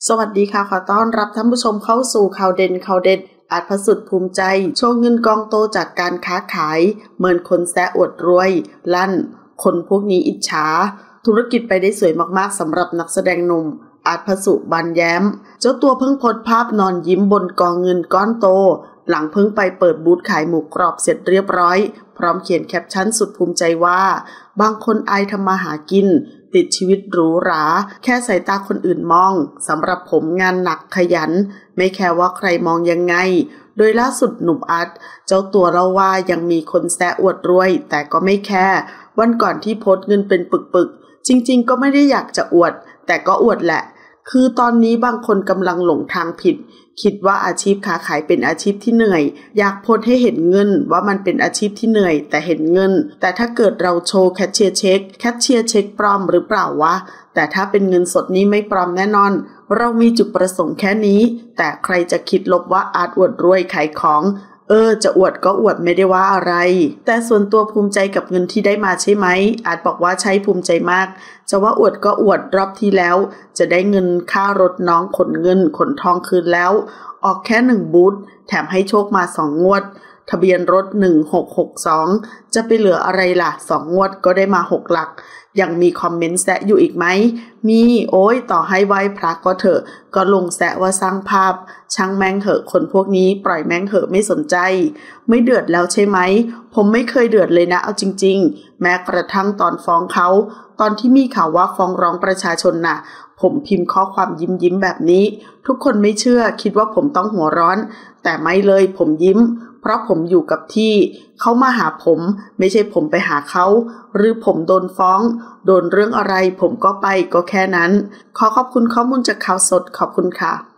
สวัสดีค่ะขอต้อนรับท่านผู้ชมเข้าสู่ข่าวเด่นอาจพสุดภูมิใจโชว์เงินกองโตจากการค้าขายเหมือนคนแซะอวดรวยลั่นคนพวกนี้อิจฉาธุรกิจไปได้สวยมากๆสำหรับนักแสดงหนุ่มอาจพสุบานแย้มเจ้าตัวเพิ่งโพสต์ภาพนอนยิ้มบนกองเงินก้อนโตหลังเพิ่งไปเปิดบูธขายหมูกรอบเสร็จเรียบร้อยพร้อมเขียนแคปชั่นสุดภูมิใจว่าบางคนอายทำมาหากินติดชีวิตหรูหราแค่สายตาคนอื่นมองสำหรับผมงานหนักขยันไม่แคร์ว่าใครมองยังไงโดยล่าสุดหนุ่มอาร์ตเจ้าตัวเล่าว่ายังมีคนแซะอวดรวยแต่ก็ไม่แคร์วันก่อนที่โพสต์เงินเป็นปึกๆจริงๆก็ไม่ได้อยากจะอวดแต่ก็อวดแหละคือตอนนี้บางคนกำลังหลงทางผิดคิดว่าอาชีพค้าขายเป็นอาชีพที่เหนื่อยอยากโพสให้เห็นเงินว่ามันเป็นอาชีพที่เหนื่อยแต่เห็นเงินแต่ถ้าเกิดเราโชว์แคชเชียร์เช็คปลอมหรือเปล่าวะแต่ถ้าเป็นเงินสดนี้ไม่ปลอมแน่นอนเรามีจุดประสงค์แค่นี้แต่ใครจะคิดลบว่าอาจอวดรวยขายของจะอวดก็อวดไม่ได้ว่าอะไรแต่ส่วนตัวภูมิใจกับเงินที่ได้มาใช่ไหมอาจบอกว่าใช่ภูมิใจมากจะว่าอวดก็อวดรอบที่แล้วจะได้เงินค่ารถน้องขนเงินขนทองคืนแล้วออกแค่1บูธแถมให้โชคมา2งวดทะเบียนรถ1662จะไปเหลืออะไรล่ะ2งวดก็ได้มา6หลักยังมีคอมเมนต์แซะอยู่อีกไหมมีโอ้ยต่อให้ไหว้พระก็เถอะก็ลงแซะว่าสร้างภาพช่างแม่งเหอะคนพวกนี้ปล่อยแม่งเหอะไม่สนใจไม่เดือดแล้วใช่ไหมผมไม่เคยเดือดเลยนะเอาจริงๆแม้กระทั่งตอนฟ้องเขาตอนที่มีข่าวว่าฟ้องร้องประชาชนน่ะผมพิมพ์ข้อความยิ้มแบบนี้ทุกคนไม่เชื่อคิดว่าผมต้องหัวร้อนแต่ไม่เลยผมยิ้มเพราะผมอยู่กับที่เขามาหาผมไม่ใช่ผมไปหาเขาหรือผมโดนฟ้องโดนเรื่องอะไรผมก็ไปก็แค่นั้นขอขอบคุณข้อมูลจากข่าวสดขอบคุณค่ะ